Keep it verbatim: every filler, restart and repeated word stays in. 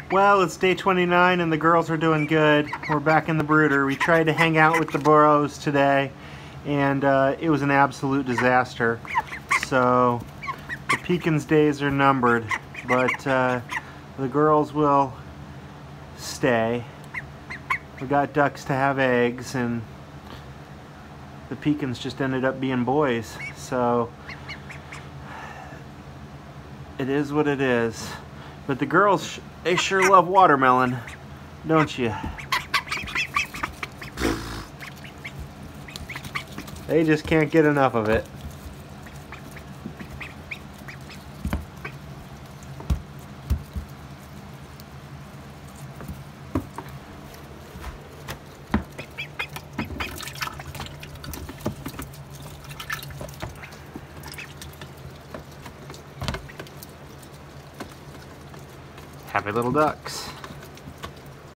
Well, it's day twenty-nine and the girls are doing good. We're back in the brooder. We tried to hang out with the bros today and uh, it was an absolute disaster. So the pekins days are numbered, but uh, the girls will stay. We got ducks to have eggs and the pekins just ended up being boys. So it is what it is. But the girls, they sure love watermelon, don't you? They just can't get enough of it. Happy little ducks.